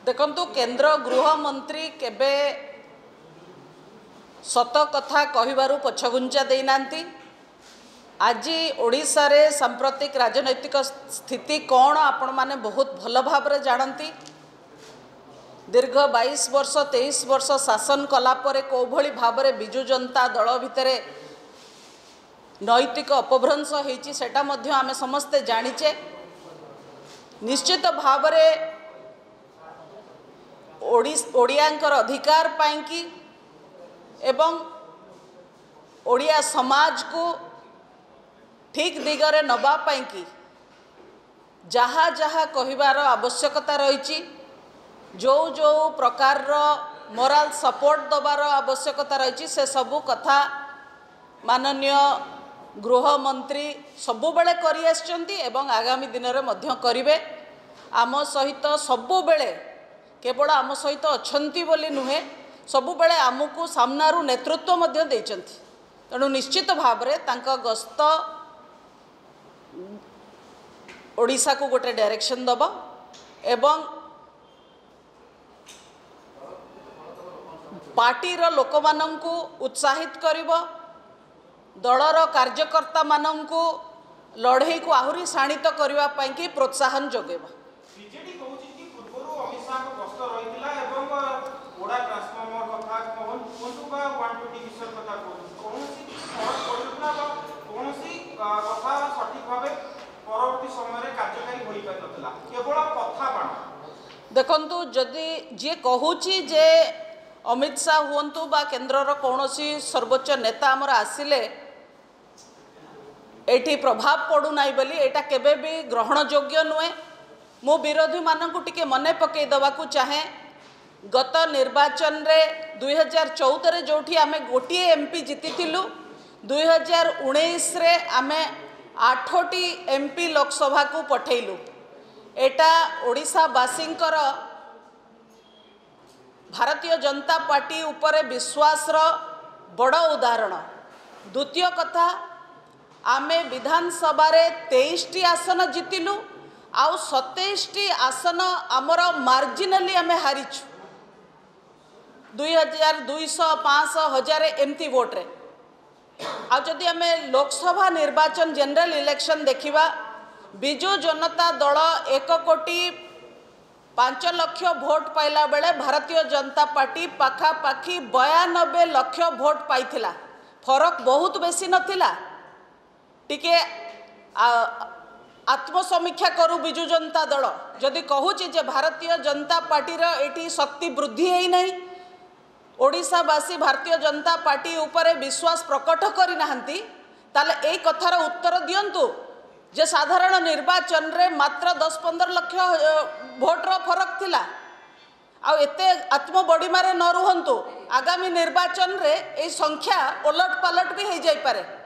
देखंतु केंद्र गृह मंत्री केबे सत कथा कहिबारु पछगुंचा देनांती। आज ओडिशा रे सांप्रतिक राजनैतिक स्थिति कौन आपण माने बहुत भल भाव जानती। दीर्घ 22 वर्ष 23 वर्ष शासन कलापर कौभली भाव बिजु जनता दल भितर नैतिक अपभ्रंश होती सेटा मध्य आमे समस्ते जानिचे। निश्चित भाव ओडियांकर अधिकार पाइंकी एवं ओडिया समाज को ठीक दिगरे नबा पाइंकी जहाँ जहाँ कहिबार आवश्यकता रही, जो जो प्रकार मोराल सपोर्ट दबार आवश्यकता रही, से सबू कथा माननीय गृह मंत्री सबु बेले करि आछंती एवं आगामी दिन रे मध्य करिवे। आम सहित सबु बेले केवल आम सहित अछंती बोली नुहे, सबु बेले आमको सामनारू नेतृत्व मध्य देइचंती। तेणु निश्चित भाव रे तांका गस्त ओडिशा को गोटे डायरेक्शन दबा एवं पार्टीर लोक माननकु उत्साहित करिवो, दलर कार्यकर्ता माननकु लड़ाई को आहुरी शाणित करबा पई कि प्रोत्साहन जोगेबा। बीजेडी कहूची कि पूर्वरु अमित शाह को गस्त रहितला एवं ओडा ट्रांसफार्मर कथा कोनतु बा 120 किशोर कथा कोनसी फरक पड़ुतला बा कोनसी कथा सठिक भाबे परवर्ती समय रे कार्यकारी होई पातला, केवल कथा बाण। देखंतु जदि जे कहूची जे अमित शाह हुंतु बा केंद्रर कौनसी सर्वोच्च नेता आमर आसिले एठी प्रभाव पड़ू नाई बोली एटा केबे भी ग्रहण योग्य नुहे। मु विरोधी मानकु टिके मने पकई दवा को चाहे। गत निर्वाचन रे 2014 रे जोठी आमे गोटिए एमपी जीतिथिलु, 2019 रे आमे 8टी एमपी लोकसभा को पठेलु। एटा ओडिशा बासिंकर भारतीय जनता पार्टी उपरे विश्वास रो बड़ उदाहरण। द्वितीय कथा, आमे विधानसभा रे 23टी आसन जीतिलु आउ 27टी आसन आमर मार्जिनली आमे हारिछु 2000 200 500 1000 एमती वोट रे। आ जदि आमे लोकसभा निर्वाचन जनरल इलेक्शन देखिबा, बिजु जनता दल 1 कोटी 5 लाख भोट पाइला बेले भारतीय जनता पार्टी पाखापाखि 92 लाख भोट पाइथिला। फरक बहुत बेसी नथिला। टिके आत्मसमीक्षा करू बिजु जनता दल जदि कहूची जे भारतीय जनता पार्टी रो एटी शक्ति वृद्धि हेई नहीं, ओडिशावासी भारतीय जनता पार्टी उपरे विश्वास प्रकट करि नाहंती, ताले एई कथार उत्तर दियंतु जे साधारण निर्वाचन रे मात्र 10-15 लाख भोटर फरक थिला। आ एते आत्मबड़ीमारे न रुहंतु, आगामी निर्वाचन रे ए संख्या उलट पालट भी हो जाई पारे।